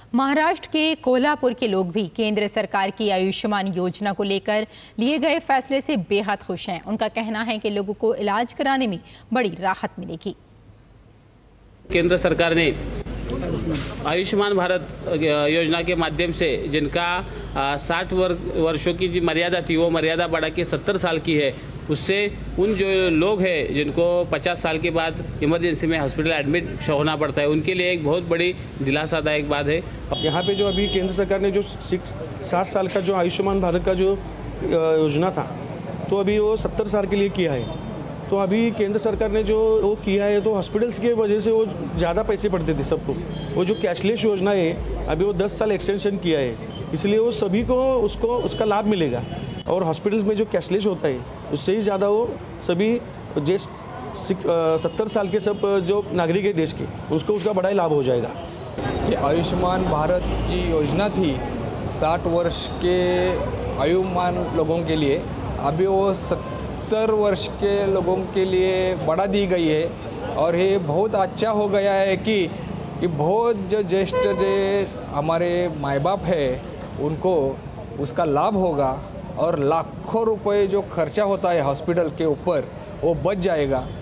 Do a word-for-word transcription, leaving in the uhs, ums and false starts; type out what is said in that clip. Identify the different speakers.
Speaker 1: महाराष्ट्र के कोल्हापुर के लोग भी केंद्र सरकार की आयुष्मान योजना को लेकर लिए गए फैसले से बेहद खुश हैं। उनका कहना है कि लोगों को इलाज कराने में बड़ी राहत मिलेगी।
Speaker 2: केंद्र सरकार ने आयुष्मान भारत योजना के माध्यम से जिनका साठ वर्षों की जो मर्यादा थी वो मर्यादा बढ़ा के सत्तर साल की है, उससे उन जो लोग हैं जिनको पचास साल के बाद इमरजेंसी में हॉस्पिटल एडमिट होना पड़ता है, उनके लिए एक बहुत बड़ी दिलासादायक बात है।
Speaker 3: यहाँ पे जो अभी केंद्र सरकार ने जो सिक्स साठ साल का जो आयुष्मान भारत का जो योजना था, तो अभी वो सत्तर साल के लिए किया है। तो अभी केंद्र सरकार ने जो वो किया है, तो हॉस्पिटल्स की वजह से वो ज़्यादा पैसे पड़ते थे सबको। वो जो कैशलेस योजना है अभी वो दस साल एक्सटेंशन किया है, इसलिए वो सभी को उसको उसका लाभ मिलेगा। और हॉस्पिटल्स में जो कैशलेस होता है उससे ही ज़्यादा वो सभी जिस सत्तर साल के सब जो नागरिक है देश के, उसको उसका बड़ा ही लाभ हो जाएगा।
Speaker 4: ये आयुष्मान भारत की योजना थी साठ वर्ष के आयुमान लोगों के लिए, अभी वो सत्तर वर्ष के लोगों के लिए बढ़ा दी गई है। और ये बहुत अच्छा हो गया है कि कि बहुत जो ज्येष्ठ जो हमारे माँ बाप है उनको उसका लाभ होगा और लाखों रुपए जो खर्चा होता है हॉस्पिटल के ऊपर वो बच जाएगा।